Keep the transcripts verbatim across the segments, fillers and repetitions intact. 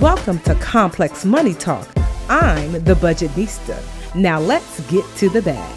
Welcome to Complex Money Talk. I'm the Budgetnista. Now let's get to the bag.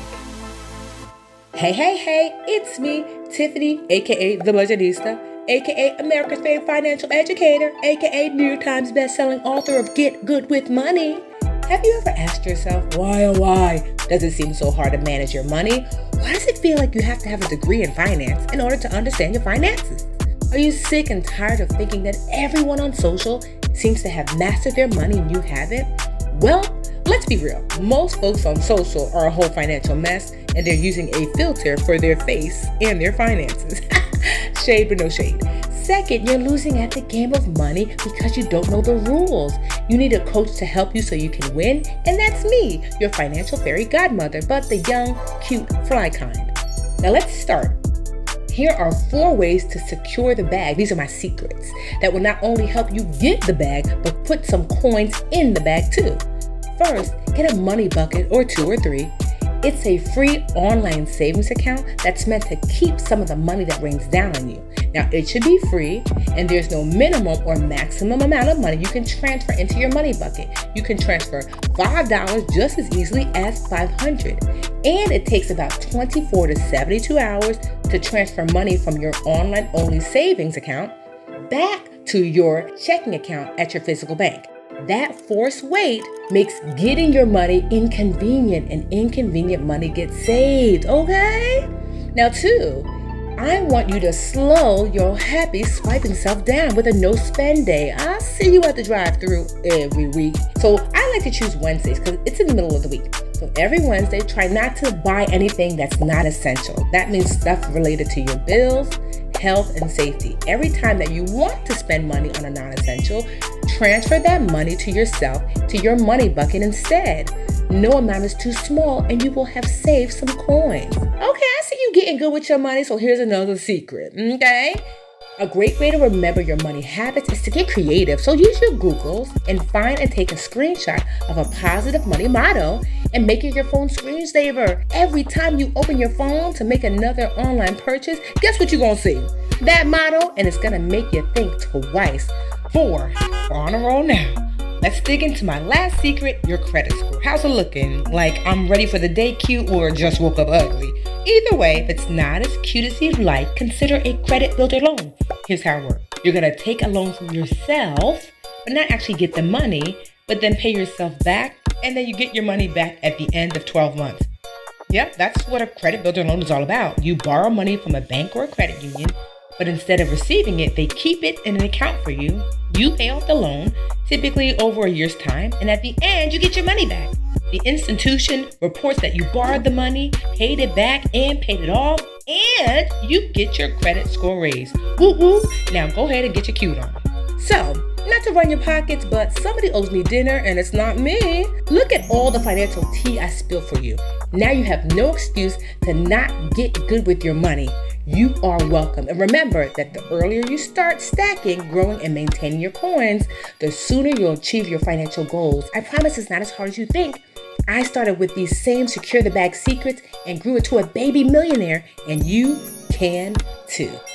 Hey, hey, hey, it's me, Tiffany, aka The Budgetnista, aka America's favorite financial educator, aka New York Times bestselling author of Get Good with Money. Have you ever asked yourself, why oh why does it seem so hard to manage your money? Why does it feel like you have to have a degree in finance in order to understand your finances? Are you sick and tired of thinking that everyone on social seems to have mastered their money and you haven't? Well, let's be real. Most folks on social are a whole financial mess and they're using a filter for their face and their finances. Shade but no shade. Second, you're losing at the game of money because you don't know the rules. You need a coach to help you so you can win, and that's me, your financial fairy godmother, but the young, cute, fly kind. Now let's start. Here are four ways to secure the bag. These are my secrets that will not only help you get the bag, but put some coins in the bag too. First, get a money bucket or two or three. It's a free online savings account that's meant to keep some of the money that rains down on you. Now, it should be free, and there's no minimum or maximum amount of money you can transfer into your money bucket. You can transfer five dollars just as easily as five hundred dollars. And it takes about twenty-four to seventy-two hours to transfer money from your online-only savings account back to your checking account at your physical bank. That forced wait makes getting your money inconvenient, and inconvenient money gets saved, okay? Now, two, I want you to slow your happy swiping self down with a no spend day. I see you at the drive-thru every week. So I like to choose Wednesdays because it's in the middle of the week. So every Wednesday, try not to buy anything that's not essential. That means stuff related to your bills, health, and safety. Every time that you want to spend money on a non-essential, transfer that money to yourself, to your money bucket instead. No amount is too small and you will have saved some coins. Okay, I see you getting good with your money, so here's another secret, okay? A great way to remember your money habits is to get creative. So use your Googles and find and take a screenshot of a positive money motto and make it your phone screensaver. Every time you open your phone to make another online purchase, guess what you're gonna see? That motto, and it's gonna make you think twice. Four, we're on a roll now. Let's dig into my last secret, your credit score. How's it looking? Like I'm ready for the day cute or just woke up ugly? Either way, if it's not as cute as you'd like, consider a credit builder loan. Here's how it works. You're gonna take a loan from yourself, but not actually get the money, but then pay yourself back, and then you get your money back at the end of twelve months. Yep, that's what a credit builder loan is all about. You borrow money from a bank or a credit union, but instead of receiving it, they keep it in an account for you. You pay off the loan, typically over a year's time, and at the end, you get your money back. The institution reports that you borrowed the money, paid it back, and paid it off, and you get your credit score raised. Woo woo! Now go ahead and get your cute on. So, not to run your pockets, but somebody owes me dinner and it's not me. Look at all the financial tea I spilled for you. Now you have no excuse to not get good with your money. You are welcome. And remember that the earlier you start stacking, growing, and maintaining your coins, the sooner you'll achieve your financial goals. I promise it's not as hard as you think. I started with these same secure the bag secrets and grew it to a baby millionaire, and you can too.